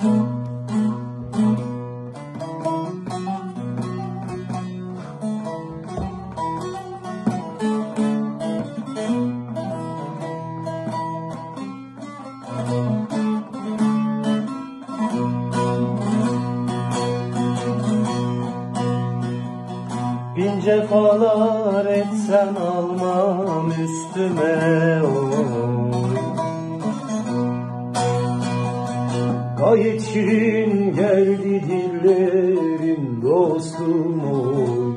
Bin cefalar etsen almam üstüme oy. Gayet şirin geldi dillerim dostum oy.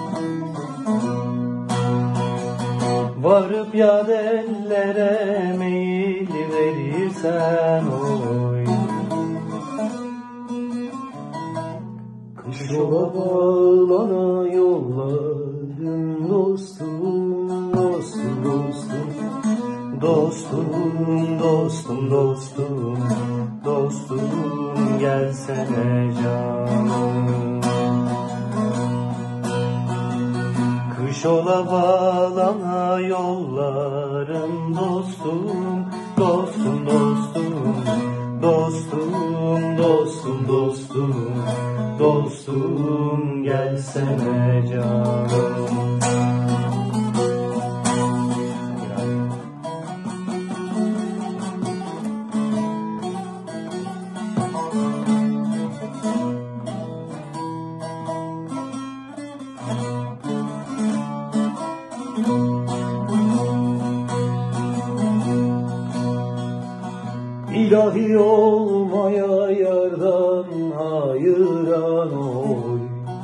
Varıp yad ellere meyil verirsen oy. Kış ola bağlana yollarım dostum, dostum, dostum. Dostum, dostum, dostum, dostum gelsene canım. Kış ola bağlana yollarım dostum, dostum, dostum, dostum, dostum, dostum, dostum gelsene canım. İlahi olmaya yardan hayran oy.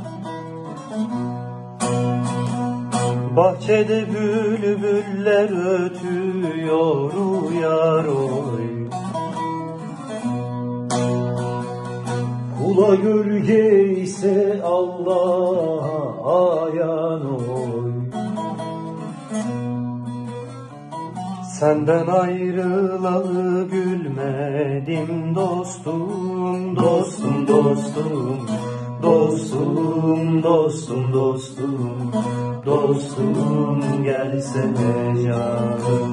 Bahçede bülbüller ötüyor uyar oy. Kula gölge ise Allah'a ayan oy. Senden ayrılalı gülmedim dostum, dostum, dostum, dostum, dostum, dostum, dostum gelsene canım.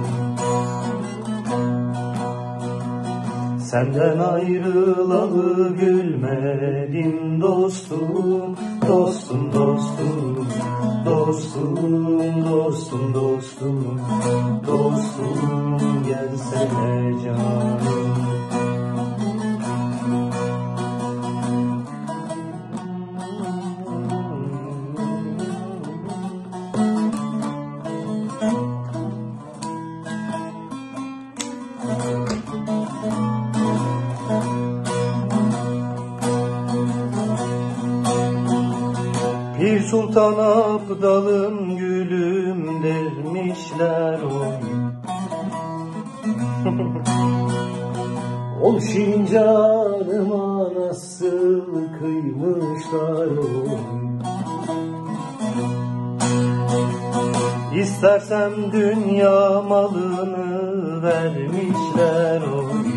Senden ayrılalı gülmedim dostum, dostum, dostum, dostum, dostum, dostum, dostum gelsene canım. Pir Sultan Abdalım gülüm dermişler oy. Ol şincanıma nasıl kıymışlar oy. İstersem dünya malını vermişler oy.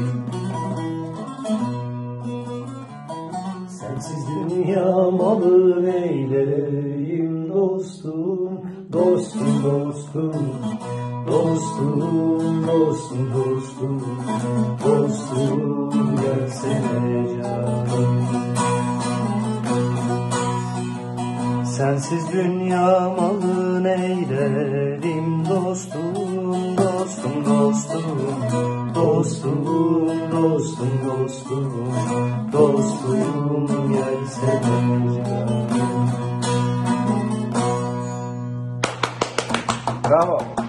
Sensiz dünya malı neyleyim dostum, dostum, dostum, dostum, dostum, dostum, dostum gelsene canım. Sensiz dünya malı neylerim dostum, dostum, dostum, dostum, dostum, dostum, dostum gelsene canım. Bravo.